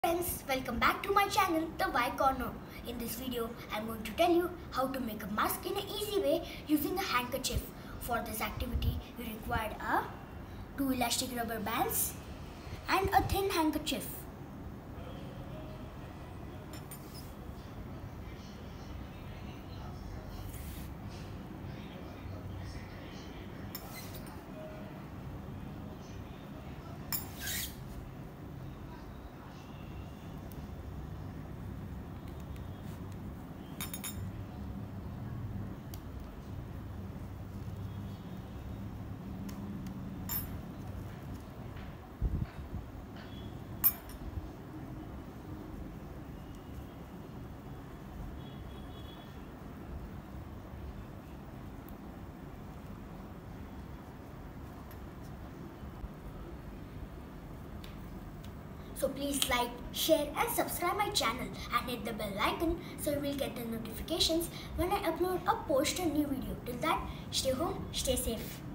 Friends, welcome back to my channel, The Why Corner. In this video, I am going to tell you how to make a mask in an easy way using a handkerchief. For this activity, you require two elastic rubber bands and a thin handkerchief. So please like, share and subscribe my channel and hit the bell icon so you will get the notifications when I upload or post a new video. Till that, stay home, stay safe.